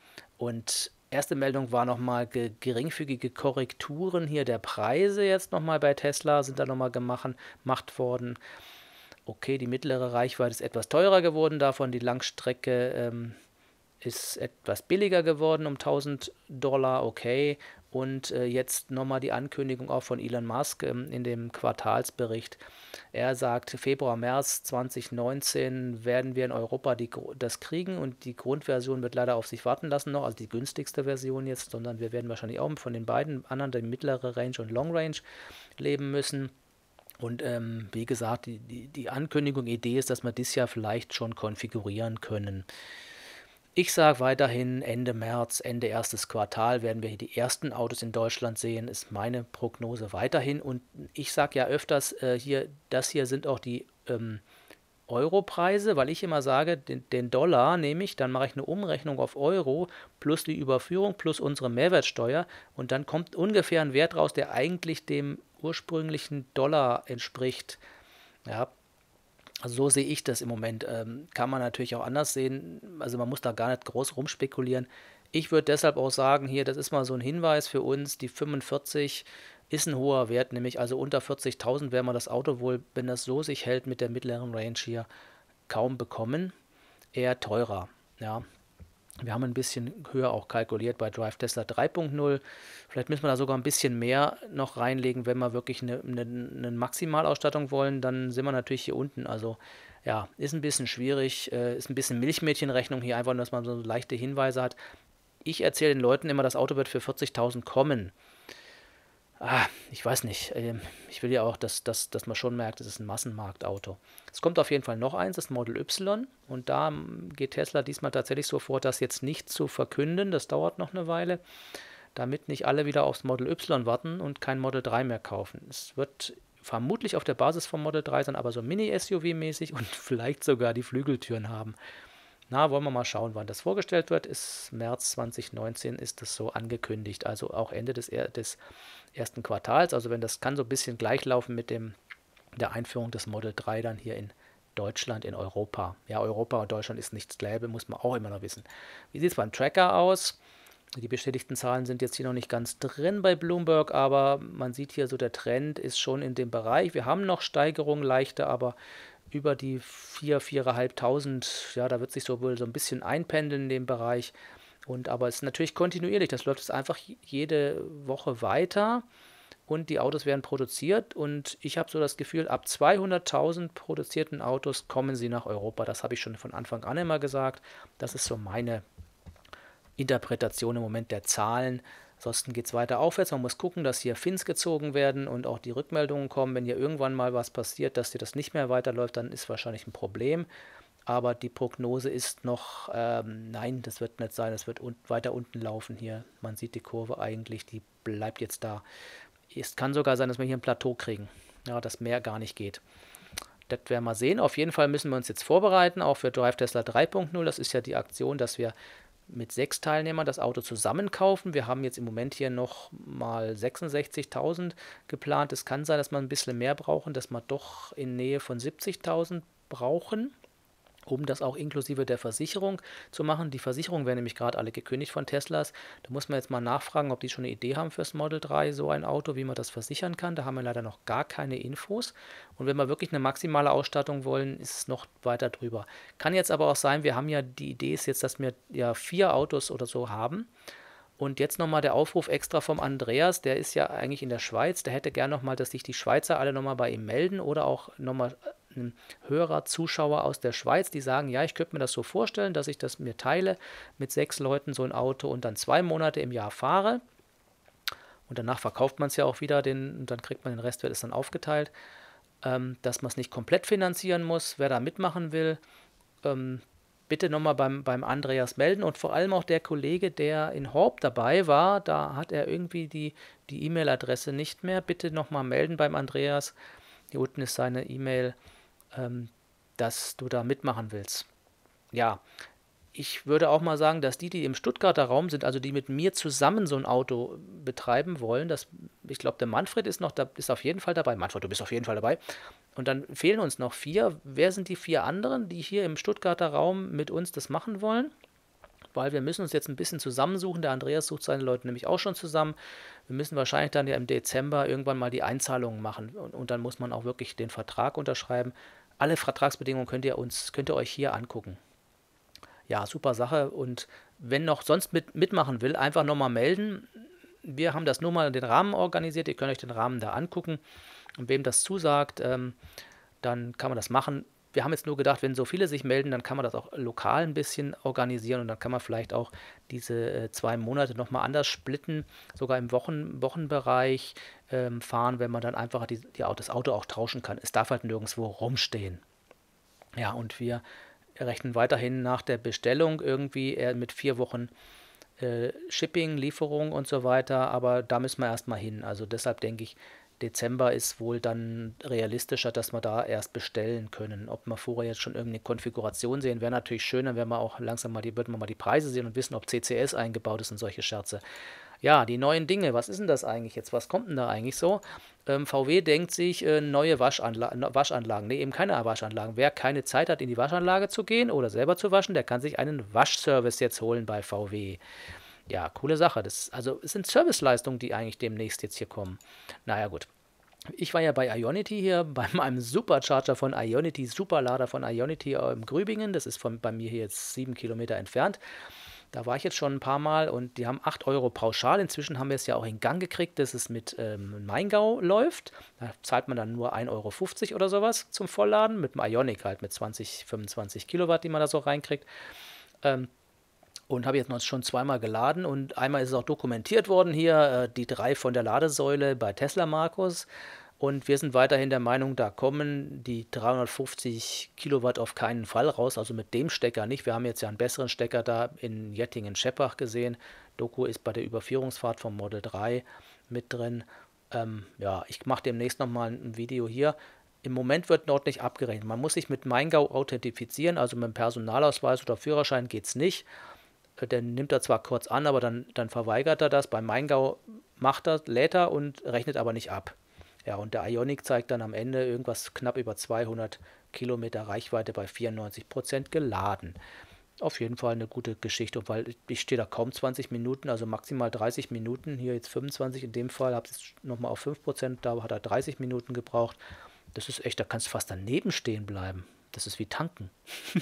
Speaker 1: und erste Meldung war nochmal geringfügige Korrekturen hier der Preise jetzt nochmal bei Tesla, sind da nochmal gemacht worden. Okay, die mittlere Reichweite ist etwas teurer geworden davon, die Langstrecke ist etwas billiger geworden um $1000, okay. Und jetzt nochmal die Ankündigung auch von Elon Musk in dem Quartalsbericht. Er sagt, Februar, März 2019 werden wir in Europa das kriegen und die Grundversion wird leider auf sich warten lassen noch, also die günstigste Version jetzt, sondern wir werden wahrscheinlich auch von den beiden anderen, die mittlere Range und Long Range, leben müssen. Und wie gesagt, die Ankündigung, Idee ist, dass wir dieses Jahr vielleicht schon konfigurieren können. Ich sage weiterhin, Ende März, Ende erstes Quartal werden wir hier die ersten Autos in Deutschland sehen, ist meine Prognose weiterhin. Und ich sage ja öfters, das hier sind auch die Europreise, weil ich immer sage, den Dollar nehme ich, dann mache ich eine Umrechnung auf Euro plus die Überführung plus unsere Mehrwertsteuer und dann kommt ungefähr ein Wert raus, der eigentlich dem ursprünglichen Dollar entspricht. Ja, also so sehe ich das im Moment. Kann man natürlich auch anders sehen. Also man muss da gar nicht groß rumspekulieren. Ich würde deshalb auch sagen, hier, das ist mal so ein Hinweis für uns, die 45 ist ein hoher Wert, nämlich also unter 40.000 werden wir das Auto wohl, wenn das so sich hält mit der mittleren Range hier, kaum bekommen. Eher teurer, ja. Wir haben ein bisschen höher auch kalkuliert bei Drive Tesla 3.0. Vielleicht müssen wir da sogar ein bisschen mehr noch reinlegen, wenn wir wirklich eine Maximalausstattung wollen. Dann sind wir natürlich hier unten. Also ja, ist ein bisschen schwierig. Ist ein bisschen Milchmädchenrechnung hier, einfach, dass man so leichte Hinweise hat. Ich erzähle den Leuten immer, das Auto wird für 40.000 kommen. Ich weiß nicht. Ich will ja auch, dass man schon merkt, es ist ein Massenmarktauto. Es kommt auf jeden Fall noch eins, das Model Y. Und da geht Tesla diesmal tatsächlich so vor, das jetzt nicht zu verkünden. Das dauert noch eine Weile, damit nicht alle wieder aufs Model Y warten und kein Model 3 mehr kaufen. Es wird vermutlich auf der Basis vom Model 3 sein, aber so Mini-SUV-mäßig und vielleicht sogar die Flügeltüren haben. Na, wollen wir mal schauen, wann das vorgestellt wird. Ist März 2019 ist das so angekündigt, also auch Ende des ersten Quartals. Also wenn das kann so ein bisschen gleich laufen mit der Einführung des Model 3 dann hier in Deutschland, in Europa. Ja, Europa und Deutschland ist nicht dasselbe, muss man auch immer noch wissen. Wie sieht es beim Tracker aus? Die bestätigten Zahlen sind jetzt hier noch nicht ganz drin bei Bloomberg, aber man sieht hier so, der Trend ist schon in dem Bereich. Wir haben noch Steigerungen, leichte, aber über die 4.500, ja, da wird sich so wohl so ein bisschen einpendeln in dem Bereich. Aber es ist natürlich kontinuierlich, das läuft jetzt einfach jede Woche weiter und die Autos werden produziert und ich habe so das Gefühl, ab 200.000 produzierten Autos kommen sie nach Europa. Das habe ich schon von Anfang an immer gesagt. Das ist so meine Interpretation im Moment der Zahlen. Ansonsten geht es weiter aufwärts. Man muss gucken, dass hier Fins gezogen werden und auch die Rückmeldungen kommen. Wenn hier irgendwann mal was passiert, dass dir das nicht mehr weiterläuft, dann ist wahrscheinlich ein Problem. Aber die Prognose ist noch, nein, das wird nicht sein, es wird weiter unten laufen hier. Man sieht die Kurve eigentlich, die bleibt jetzt da. Es kann sogar sein, dass wir hier ein Plateau kriegen, ja, dass mehr gar nicht geht. Das werden wir sehen. Auf jeden Fall müssen wir uns jetzt vorbereiten, auch für Drive Tesla 3.0. Das ist ja die Aktion, dass wir mit 6 Teilnehmern das Auto zusammen kaufen. Wir haben jetzt im Moment hier noch mal 66.000 geplant. Es kann sein, dass wir ein bisschen mehr brauchen, dass wir doch in Nähe von 70.000 brauchen, um das auch inklusive der Versicherung zu machen. Die Versicherungen werden nämlich gerade alle gekündigt von Teslas. Da muss man jetzt mal nachfragen, ob die schon eine Idee haben fürs Model 3, so ein Auto, wie man das versichern kann. Da haben wir leider noch gar keine Infos. Und wenn wir wirklich eine maximale Ausstattung wollen, ist es noch weiter drüber. Kann jetzt aber auch sein, wir haben ja, die Idee ist jetzt, dass wir ja 4 Autos oder so haben. Und jetzt nochmal der Aufruf extra vom Andreas, der ist ja eigentlich in der Schweiz, der hätte gern nochmal, dass sich die Schweizer alle nochmal bei ihm melden oder auch nochmal ein Hörer, Zuschauer aus der Schweiz, die sagen, ja, ich könnte mir das so vorstellen, dass ich das mir teile mit 6 Leuten so ein Auto und dann 2 Monate im Jahr fahre und danach verkauft man es ja auch wieder, und dann kriegt man den Rest, wird es dann aufgeteilt, dass man es nicht komplett finanzieren muss. Wer da mitmachen will, bitte nochmal beim Andreas melden und vor allem auch der Kollege, der in Horb dabei war, da hat er irgendwie die E-Mail-Adresse nicht mehr. Bitte nochmal melden beim Andreas. Hier unten ist seine E-Mail, dass du da mitmachen willst. Ja, ich würde auch mal sagen, dass die im Stuttgarter Raum sind, also die mit mir zusammen so ein Auto betreiben wollen, ich glaube, der Manfred ist ist auf jeden Fall dabei. Manfred, du bist auf jeden Fall dabei. Und dann fehlen uns noch 4. Wer sind die 4 anderen, die hier im Stuttgarter Raum mit uns das machen wollen? Weil wir müssen uns jetzt ein bisschen zusammensuchen. Der Andreas sucht seine Leute nämlich auch schon zusammen. Wir müssen wahrscheinlich dann ja im Dezember irgendwann mal die Einzahlungen machen. Und dann muss man auch wirklich den Vertrag unterschreiben. Alle Vertragsbedingungen könnt ihr euch hier angucken. Ja, super Sache. Und wenn noch sonst mitmachen will, einfach nochmal melden. Wir haben das nur mal den Rahmen organisiert. Ihr könnt euch den Rahmen da angucken. Und wem das zusagt, dann kann man das machen. Wir haben jetzt nur gedacht, wenn so viele sich melden, dann kann man das auch lokal ein bisschen organisieren und dann kann man vielleicht auch diese 2 Monate nochmal anders splitten, sogar im Wochenbereich fahren, wenn man dann einfach das Auto auch tauschen kann. Es darf halt nirgendwo rumstehen. Ja, und wir rechnen weiterhin nach der Bestellung irgendwie mit 4 Wochen Shipping, Lieferung und so weiter, aber da müssen wir erstmal hin. Also deshalb denke ich, Dezember ist wohl dann realistischer, dass wir da erst bestellen können. Ob wir vorher jetzt schon irgendeine Konfiguration sehen, wäre natürlich schöner, wenn wir auch langsam würden wir mal die Preise sehen und wissen, ob CCS eingebaut ist und solche Scherze. Ja, die neuen Dinge, was ist denn das eigentlich jetzt? Was kommt denn da eigentlich so? VW denkt sich neue Waschanlagen. Nee, eben keine Waschanlagen. Wer keine Zeit hat, in die Waschanlage zu gehen oder selber zu waschen, der kann sich einen Waschservice jetzt holen bei VW. Ja, coole Sache. Es sind Serviceleistungen, die eigentlich demnächst jetzt hier kommen. Naja, gut. Ich war ja bei Ionity hier, bei meinem Supercharger von Ionity, Superlader von Ionity im Grübingen. Das ist bei mir hier jetzt 7 Kilometer entfernt. Da war ich jetzt schon ein paar Mal und die haben 8 Euro pauschal. Inzwischen haben wir es ja auch in Gang gekriegt, dass es mit Maingau läuft. Da zahlt man dann nur 1,50 Euro oder sowas zum Vollladen. Mit dem Ioniq halt mit 20, 25 Kilowatt, die man da so reinkriegt. Und habe jetzt noch schon 2-mal geladen und einmal ist es auch dokumentiert worden hier, die 3 von der Ladesäule bei Tesla Markus. Und wir sind weiterhin der Meinung, da kommen die 350 Kilowatt auf keinen Fall raus, also mit dem Stecker nicht. Wir haben jetzt ja einen besseren Stecker da in Jettingen-Scheppach gesehen. Doku ist bei der Überführungsfahrt vom Model 3 mit drin. Ja, ich mache demnächst nochmal ein Video hier. Im Moment wird dort nicht abgerechnet. Man muss sich mit Maingau authentifizieren, also mit dem Personalausweis oder Führerschein geht es nicht. Der nimmt er zwar kurz an, aber dann verweigert er das. Bei Maingau lädt er und rechnet aber nicht ab. Ja, und der Ioniq zeigt dann am Ende irgendwas knapp über 200 Kilometer Reichweite bei 94% geladen. Auf jeden Fall eine gute Geschichte, weil ich stehe da kaum 20 Minuten, also maximal 30 Minuten. Hier jetzt 25 in dem Fall, habe es nochmal auf 5%, da hat er 30 Minuten gebraucht. Das ist echt, da kannst du fast daneben stehen bleiben. Das ist wie tanken.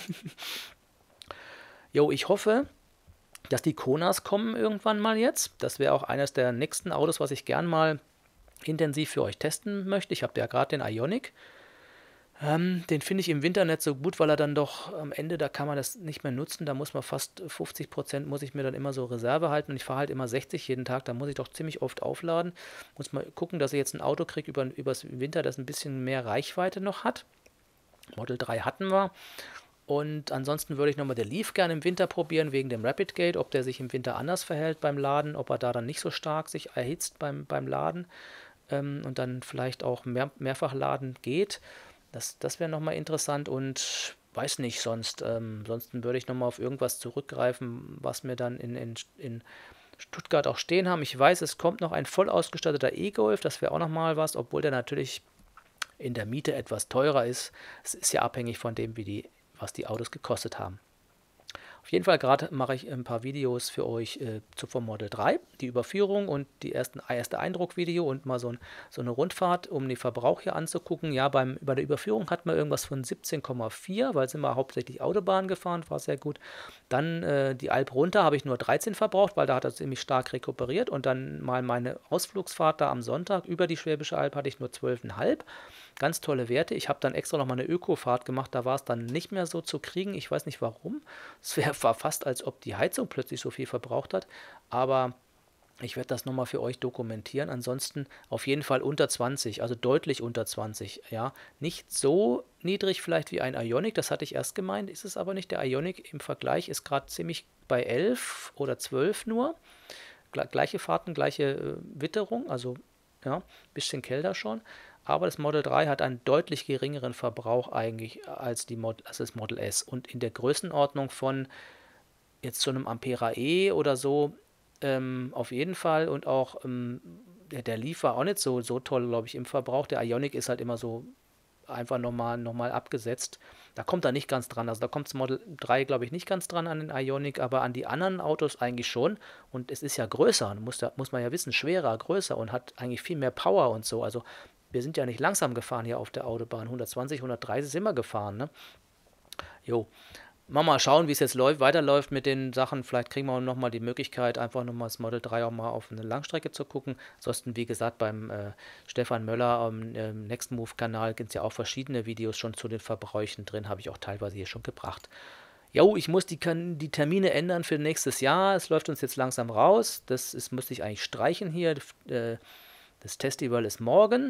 Speaker 1: Jo, ich hoffe, dass die Konas kommen irgendwann mal jetzt. Das wäre auch eines der nächsten Autos, was ich gern mal intensiv für euch testen möchte. Ich habe ja gerade den Ioniq. Den finde ich im Winter nicht so gut, weil er dann doch am Ende, da kann man das nicht mehr nutzen. Da muss man fast 50% muss ich mir dann immer so Reserve halten und ich fahre halt immer 60 jeden Tag. Da muss ich doch ziemlich oft aufladen. Muss mal gucken, dass ich jetzt ein Auto kriege übers Winter, das ein bisschen mehr Reichweite noch hat. Model 3 hatten wir. Und ansonsten würde ich nochmal den Leaf gerne im Winter probieren, wegen dem Rapid Gate, ob der sich im Winter anders verhält beim Laden, ob er da dann nicht so stark sich erhitzt beim Laden und dann vielleicht auch mehrfach laden geht. Das wäre nochmal interessant. Und weiß nicht, ansonsten würde ich nochmal auf irgendwas zurückgreifen, was wir dann in Stuttgart auch stehen haben. Ich weiß, es kommt noch ein voll ausgestatteter E-Golf, das wäre auch nochmal was, obwohl der natürlich in der Miete etwas teurer ist. Es ist ja abhängig von dem, was die Autos gekostet haben. Auf jeden Fall gerade mache ich ein paar Videos für euch vom Model 3, die Überführung und die erste Eindruckvideo und mal so eine Rundfahrt, um den Verbrauch hier anzugucken. Ja, bei der Überführung hat man irgendwas von 17,4, weil sind wir hauptsächlich Autobahn gefahren, war sehr gut. Dann die Alp runter habe ich nur 13 verbraucht, weil da hat er ziemlich stark rekuperiert. Und dann mal meine Ausflugsfahrt da am Sonntag über die Schwäbische Alb hatte ich nur 12,5. Ganz tolle Werte. Ich habe dann extra noch mal eine Ökofahrt gemacht, da war es dann nicht mehr so zu kriegen. Ich weiß nicht warum. Es war fast, als ob die Heizung plötzlich so viel verbraucht hat. Aber ich werde das nochmal für euch dokumentieren. Ansonsten auf jeden Fall unter 20, also deutlich unter 20. Ja, nicht so niedrig vielleicht wie ein Ioniq, das hatte ich erst gemeint, ist es aber nicht. Der Ioniq im Vergleich ist gerade ziemlich bei 11 oder 12 nur. Gleiche Fahrten, gleiche Witterung, also ja, bisschen kälter schon. Aber das Model 3 hat einen deutlich geringeren Verbrauch eigentlich als das Model S. Und in der Größenordnung von jetzt so einem Ampera E oder so, auf jeden Fall. Und auch der Leaf war auch nicht so toll, glaube ich, im Verbrauch. Der Ioniq ist halt immer so einfach nochmal abgesetzt. Da kommt er nicht ganz dran. Also da kommt das Model 3, glaube ich, nicht ganz dran an den Ioniq, aber an die anderen Autos eigentlich schon. Und es ist ja größer, muss man ja wissen, schwerer, größer und hat eigentlich viel mehr Power und so. Also wir sind ja nicht langsam gefahren hier auf der Autobahn. 120, 130 sind wir gefahren, ne? Jo. Mal schauen, wie es jetzt weiterläuft mit den Sachen. Vielleicht kriegen wir auch nochmal die Möglichkeit, einfach nochmal das Model 3 auch mal auf eine Langstrecke zu gucken. Ansonsten, wie gesagt, beim Stefan Möller am Next Move-Kanal gibt es ja auch verschiedene Videos schon zu den Verbräuchen drin. Habe ich auch teilweise hier schon gebracht. Jo, ich muss die Termine ändern für nächstes Jahr. Es läuft uns jetzt langsam raus. Müsste ich eigentlich streichen hier. Das Festival ist morgen.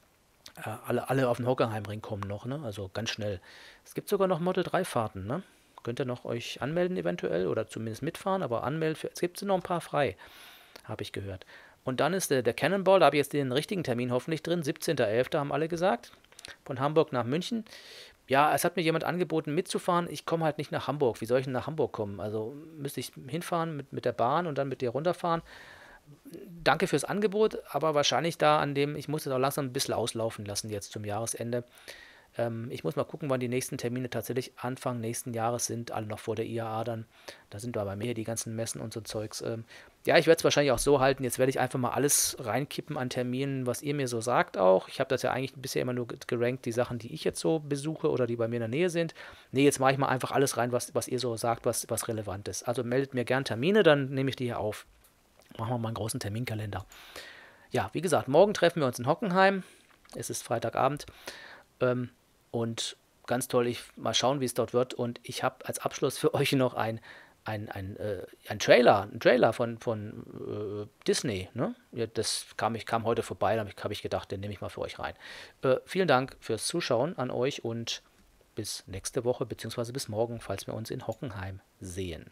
Speaker 1: Alle auf den Hockenheimring kommen noch, ne? Also ganz schnell. Es gibt sogar noch Model 3 Fahrten, ne? Könnt ihr noch euch anmelden eventuell oder zumindest mitfahren, aber anmelden, es gibt noch ein paar frei, habe ich gehört. Und dann ist der Cannonball, da habe ich jetzt den richtigen Termin hoffentlich drin, 17.11. haben alle gesagt, von Hamburg nach München. Ja, es hat mir jemand angeboten mitzufahren, ich komme halt nicht nach Hamburg. Wie soll ich denn nach Hamburg kommen? Also müsste ich hinfahren mit der Bahn und dann mit dir runterfahren. Danke fürs Angebot, aber wahrscheinlich ich muss es auch langsam ein bisschen auslaufen lassen jetzt zum Jahresende. Ich muss mal gucken, wann die nächsten Termine tatsächlich Anfang nächsten Jahres sind, alle noch vor der IAA dann. Da sind wir bei mir die ganzen Messen und so Zeugs. Ja, ich werde es wahrscheinlich auch so halten. Jetzt werde ich einfach mal alles reinkippen an Terminen, was ihr mir so sagt auch. Ich habe das ja eigentlich bisher immer nur gerankt, die Sachen, die ich jetzt so besuche oder die bei mir in der Nähe sind. Nee, jetzt mache ich mal einfach alles rein, was ihr so sagt, was relevant ist. Also meldet mir gern Termine, dann nehme ich die hier auf. Machen wir mal einen großen Terminkalender. Ja, wie gesagt, morgen treffen wir uns in Hockenheim. Es ist Freitagabend. Und ganz toll, mal schauen, wie es dort wird. Und ich habe als Abschluss für euch noch ein Trailer von Disney. Ne? Ja, kam heute vorbei, da habe ich gedacht, den nehme ich mal für euch rein. Vielen Dank fürs Zuschauen an euch und bis nächste Woche, beziehungsweise bis morgen, falls wir uns in Hockenheim sehen.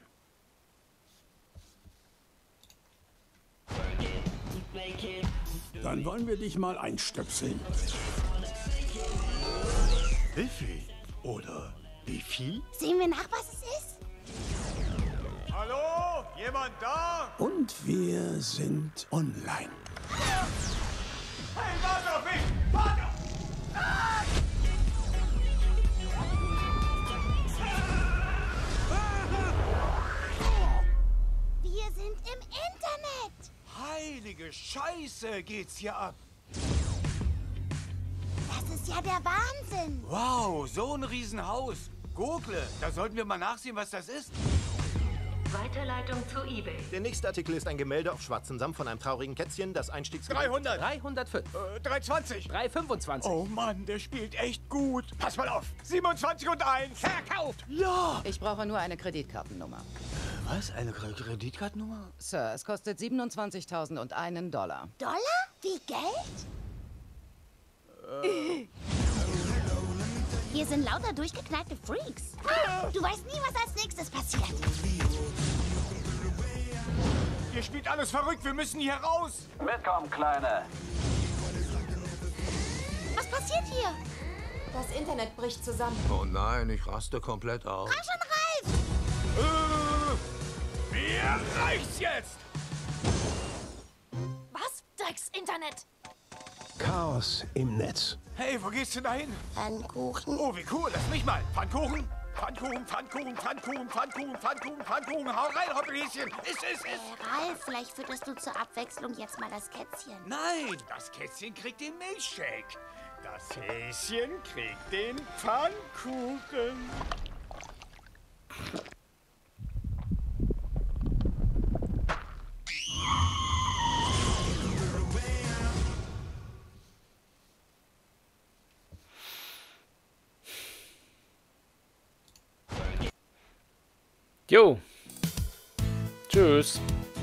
Speaker 2: Dann wollen wir dich mal einstöpseln.
Speaker 3: Wifi oder Wifi?
Speaker 4: Sehen wir nach, was es ist?
Speaker 3: Hallo? Jemand da?
Speaker 2: Und wir sind online.
Speaker 3: Hey, warte auf mich! Warte!
Speaker 4: Wir sind im Internet.
Speaker 3: Heilige Scheiße, geht's hier ab.
Speaker 4: Das ist ja der Wahnsinn.
Speaker 3: Wow, so ein Riesenhaus. Google, da sollten wir mal nachsehen, was das ist.
Speaker 5: Weiterleitung zu eBay.
Speaker 6: Der nächste Artikel ist ein Gemälde auf schwarzem Samt von einem traurigen Kätzchen, das Einstiegs...
Speaker 3: 300.
Speaker 7: 305.
Speaker 3: 320.
Speaker 7: 325.
Speaker 3: Oh Mann, der spielt echt gut. Pass mal auf. 27 und 1. Verkauft. Ja.
Speaker 5: Ich brauche nur eine Kreditkartennummer.
Speaker 3: Was? Eine Kreditkartennummer?
Speaker 5: Sir, es kostet $27.001.
Speaker 4: Dollar? Wie Geld? Hier sind lauter durchgeknallte Freaks. Du weißt nie, was als nächstes passiert.
Speaker 3: Hier spielt alles verrückt. Wir müssen hier raus.
Speaker 8: Mitkommen, Kleine.
Speaker 4: Was passiert hier?
Speaker 7: Das Internet bricht zusammen.
Speaker 8: Oh nein, ich raste komplett aus.
Speaker 4: Komm schon, Ralf!
Speaker 3: Mir reicht's jetzt!
Speaker 7: Was? Drecks-Internet!
Speaker 2: Chaos im Netz.
Speaker 3: Hey, wo gehst du da hin?
Speaker 4: Pfannkuchen.
Speaker 3: Oh, wie cool, lass mich mal. Pfannkuchen? Pfannkuchen, Pfannkuchen, Pfannkuchen, Pfannkuchen, Pfannkuchen, Pfannkuchen. Hau rein, Hoppelhäschen. Iss.
Speaker 4: Ralf, vielleicht fütterst du zur Abwechslung jetzt mal das Kätzchen.
Speaker 3: Nein, das Kätzchen kriegt den Milchshake. Das Häschen kriegt den Pfannkuchen.
Speaker 1: Jo. Tschüss.